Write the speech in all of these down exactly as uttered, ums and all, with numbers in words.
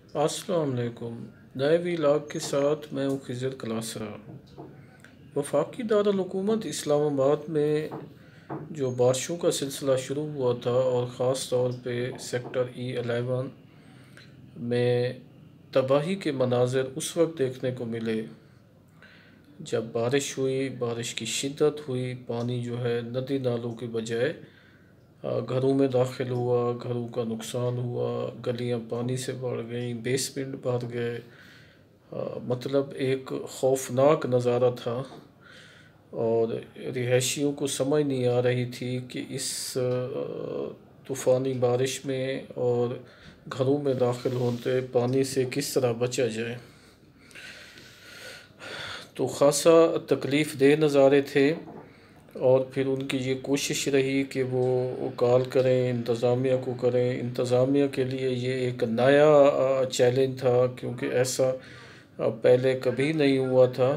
السلام علیکم۔ نئے ویلاگ کے ساتھ میں ہوں خضر کلاسرا۔ وفاقی دارالحکومت اسلام آباد میں جو بارشوں کا سلسلہ شروع ہوا تھا اور خاص طور پہ سیکٹر ای الیون میں تباہی کے مناظر اس وقت دیکھنے کو ملے جب بارش ہوئی، بارش کی شدت ہوئی، پانی جو ہے ندی نالوں کے بجائے گھروں میں داخل ہوا، گھروں کا نقصان ہوا، گلیاں پانی سے بھر گئیں، بیسمنٹ بھر گئے۔ مطلب ایک خوفناک نظارہ تھا اور رہائشیوں کو سمجھ نہیں آ رہی تھی کہ اس طوفانی بارش میں اور گھروں میں داخل ہوتے پانی سے کس طرح بچا جائے۔ تو خاصا تکلیف دہ نظارے تھے اور پھر ان کی یہ کوشش رہی کہ وہ کال کریں، انتظامیہ کو کریں۔ انتظامیہ کے لیے یہ ایک نیا چیلنج تھا کیونکہ ایسا پہلے کبھی نہیں ہوا تھا۔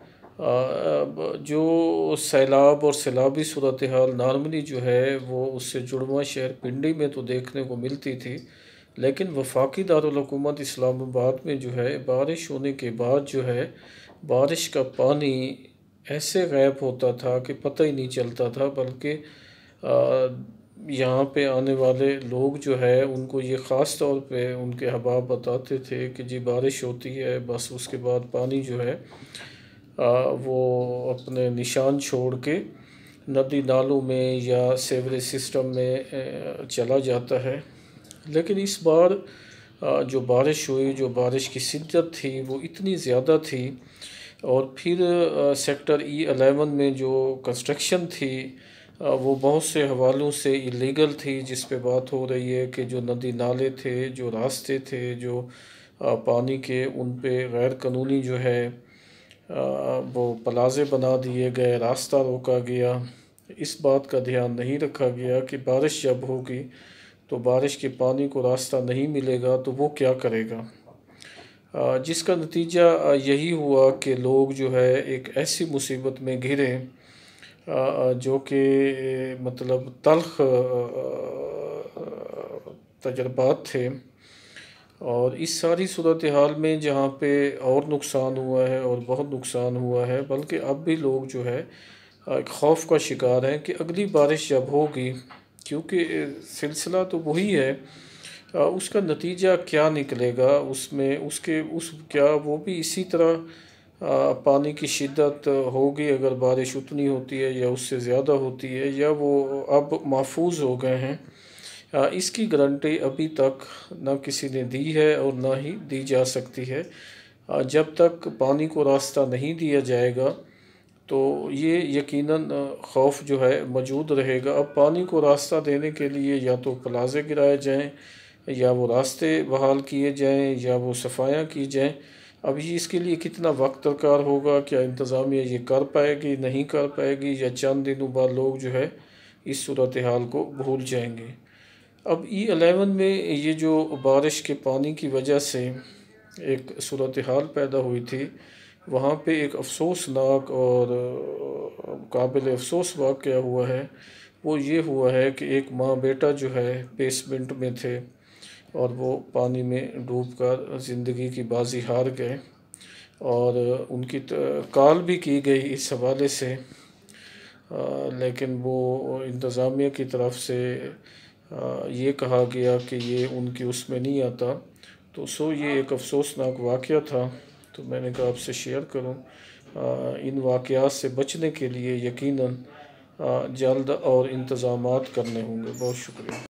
جو سیلاب اور سیلابی صورتحال نارملی جو ہے وہ اس سے جڑواں شہر پنڈی میں تو دیکھنے کو ملتی تھی، لیکن وفاقی دارالحکومت اسلام آباد میں جو ہے بارش ہونے کے بعد جو ہے بارش کا پانی ایسے غائب ہوتا تھا کہ پتہ ہی نہیں چلتا تھا، بلکہ یہاں پہ آنے والے لوگ جو ہے ان کو یہ خاص طور پہ ان کے احباب بتاتے تھے کہ جی بارش ہوتی ہے بس اس کے بعد پانی جو ہے وہ اپنے نشان چھوڑ کے ندی نالوں میں یا سیوریج سسٹم میں چلا جاتا ہے۔ لیکن اس بار جو بارش ہوئی، جو بارش کی شدت تھی وہ اتنی زیادہ تھی، اور پھر سیکٹر ای الیون میں جو کنسٹرکشن تھی وہ بہت سے حوالوں سے ایلیگل تھی، جس پہ بات ہو رہی ہے کہ جو ندی نالے تھے، جو راستے تھے، جو پانی کے، ان پہ غیر قانونی جو ہے وہ پلازے بنا دیے گئے، راستہ روکا گیا۔ اس بات کا دھیان نہیں رکھا گیا کہ بارش جب ہوگی تو بارش کے پانی کو راستہ نہیں ملے گا تو وہ کیا کرے گا، جس کا نتیجہ یہی ہوا کہ لوگ جو ہے ایک ایسی مصیبت میں گھرے جو کہ مطلب تلخ تجربات تھے۔ اور اس ساری صورتحال میں جہاں پہ اور نقصان ہوا ہے اور بہت نقصان ہوا ہے، بلکہ اب بھی لوگ جو ہے ایک خوف کا شکار ہیں کہ اگلی بارش جب ہوگی، کیونکہ سلسلہ تو وہی ہے، اس کا نتیجہ کیا نکلے گا، اس میں اس کے اس کیا وہ بھی اسی طرح پانی کی شدت ہوگی اگر بارش اتنی ہوتی ہے یا اس سے زیادہ ہوتی ہے، یا وہ اب محفوظ ہو گئے ہیں۔ اس کی گارنٹی ابھی تک نہ کسی نے دی ہے اور نہ ہی دی جا سکتی ہے۔ جب تک پانی کو راستہ نہیں دیا جائے گا تو یہ یقیناً خوف جو ہے موجود رہے گا۔ اب پانی کو راستہ دینے کے لیے یا تو پلازے گرائے جائیں، یا وہ راستے بحال کیے جائیں، یا وہ صفائیاں کی جائیں۔ اب یہ اس کے لیے کتنا وقت درکار ہوگا، کیا انتظامیہ یہ کر پائے گی، نہیں کر پائے گی، یا چند دنوں بعد لوگ جو ہے اس صورتحال کو بھول جائیں گے۔ اب ای الیون میں یہ جو بارش کے پانی کی وجہ سے ایک صورتحال پیدا ہوئی تھی، وہاں پہ ایک افسوسناک اور قابل افسوس واقعہ ہوا ہے۔ وہ یہ ہوا ہے کہ ایک ماں بیٹا جو ہے بیسمنٹ میں تھے اور وہ پانی میں ڈوب کر زندگی کی بازی ہار گئے، اور ان کی کال بھی کی گئی اس حوالے سے، لیکن وہ انتظامیہ کی طرف سے یہ کہا گیا کہ یہ ان کی اس میں نہیں آتا۔ تو سو یہ ایک افسوسناک واقعہ تھا، تو میں نے کہا آپ سے شیئر کروں۔ ان واقعات سے بچنے کے لیے یقیناً جلد اور انتظامات کرنے ہوں گے۔ بہت شکریہ۔